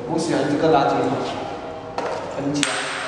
我喜欢这个辣椒，很假。